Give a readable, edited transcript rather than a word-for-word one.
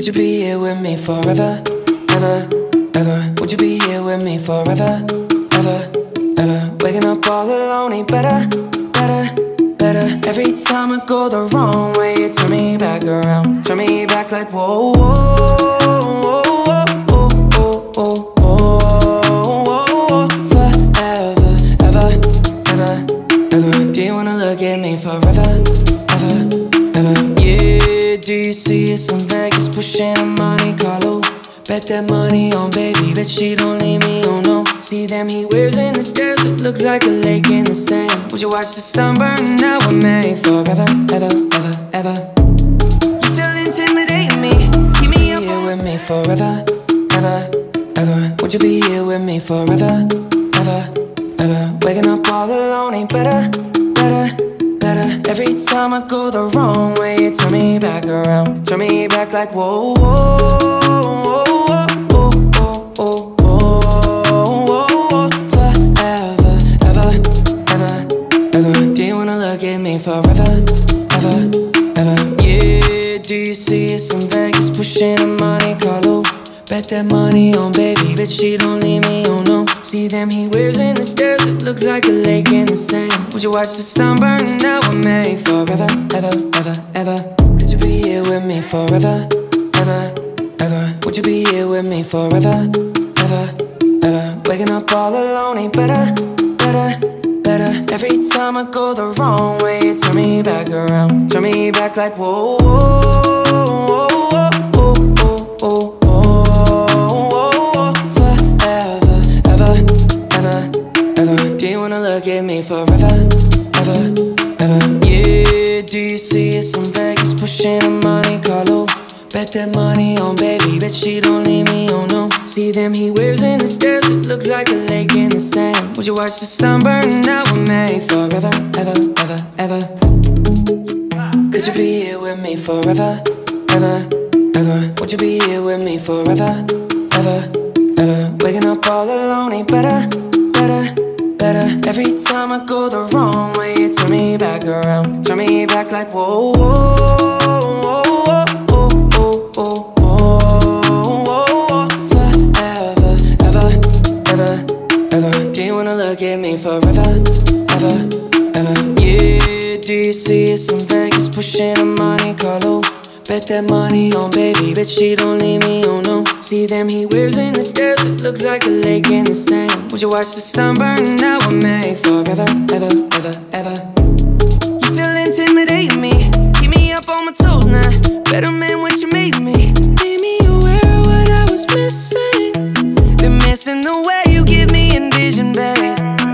Could you be here with me forever, ever, ever? Would you be here with me forever, ever, ever? Waking up all alone ain't better, better, better. Every time I go the wrong way, you turn me back around, turn me back like whoa, whoa, whoa, whoa, whoa, whoa, whoa. Forever, ever, ever, ever. Do you wanna look at me forever, ever, ever? Yeah, do you see us in Vegas pushing a Monte Carlo? Bet that money on baby, bet she don't leave me, oh no. See them heat waves in the desert, look like a lake in the sand. Would you watch the sun burn? Now we're made forever, ever, ever, ever. You still intimidating me, keep me up here with me forever, ever, ever. Would you be here with me forever, ever, ever? Waking up all alone ain't better, better, better. Every time I go the wrong way, you turn me back around, turn me back like whoa, whoa, whoa, whoa, whoa, whoa, whoa. Forever, ever, ever, ever. Do you wanna look at me forever, ever, ever? Yeah, do you see us in Vegas pushing a Monte Carlo? Bet that money on baby, bet she don't leave me, oh no. See them heat waves in the desert, look like a lake in the sand. Would you watch the sun burn? Now we're made forever, ever, ever, ever. Could you be here with me forever, ever, ever? Would you be here with me forever, ever, ever? Waking up all alone ain't better, better, better. Every time I go the wrong way, you turn me back around, turn me back like whoa, whoa, whoa, whoa, whoa, whoa. Do you wanna look at me forever, ever, ever? Yeah, do you see us in Vegas pushing a Monte Carlo? Bet that money on baby, bet she don't leave me, oh no. See them heat waves in the desert, look like a lake in the sand. Would you watch the sun burn? Now we're made forever, ever, ever, ever. Could you be here with me forever, ever, ever? Would you be here with me forever, ever, ever? Waking up all alone ain't better, better, better. Every time I go the wrong way, you turn me back around, turn me back like whoa, whoa, whoa, whoa, whoa, whoa, whoa. Forever, ever, ever, ever. Do you wanna look at me forever, ever, ever? Yeah, do you see us in Vegas pushing a Monte Carlo? Bet that money on baby, bet she don't leave me, oh no. See them heat waves in the desert, look like a lake in the sand. Would you watch the sun burn? Now we're made forever, ever, ever, ever. You still intimidating me, keep me up on my toes now. Better man what you made me, made me aware of what I was missing. Been missing the way you give me envision, babe.